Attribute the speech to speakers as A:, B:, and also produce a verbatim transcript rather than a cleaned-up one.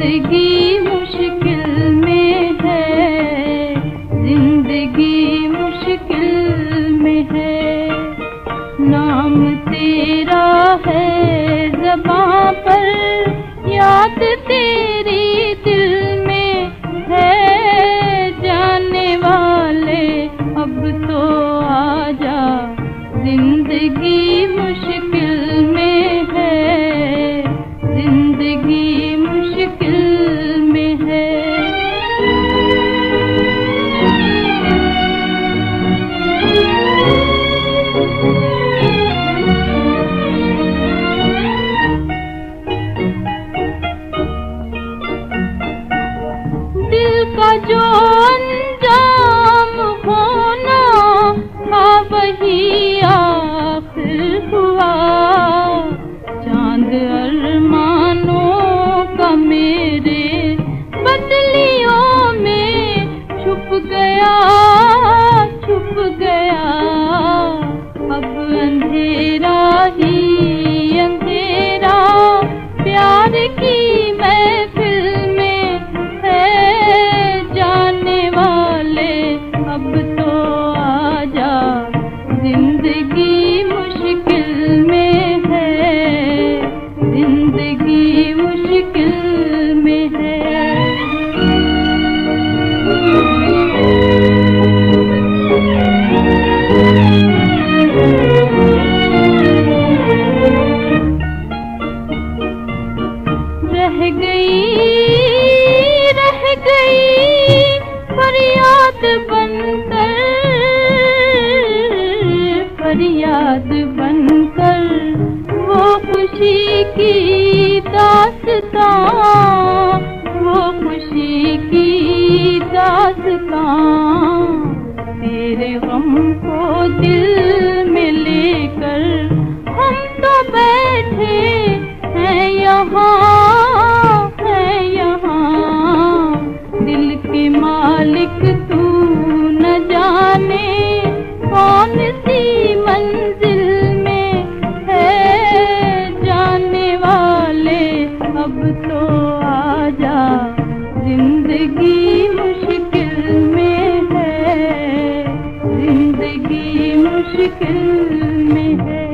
A: जिंदगी मुश्किल में है, जिंदगी मुश्किल में है। नाम तेरा है ज़बां पर, याद तेरी दिल में है। जाने वाले अब तो आजा, जिंदगी मुश्किल में है, जिंदगी मुश्किल में है। दिल का जो अंजाम होना था वही आखिर हुआ। चांद अरमानों का मेरे बदलियों में छुप गया, छुप गया। अब अंधेरा ही अंधेरा प्यार की महफिल में है। जाने वाले अब तो आजा, जिंदगी मुश्किल में है, जिंदगी मुश्किल में है। रह गई, रह गई फरियाद बनकर, फरियाद बनकर वो खुशी की दास्तां, वो खुशी की दास्तां। तेरे गम को दिल में लेकर हम तो बैठे हैं यहाँ, हैं यहाँ। दिल के मालिक तू न जाने कौन सी मंजिल में है। जाने वाले अब तो आजा, जिंदगी मुश्किल में है, जिंदगी मुश्किल में है।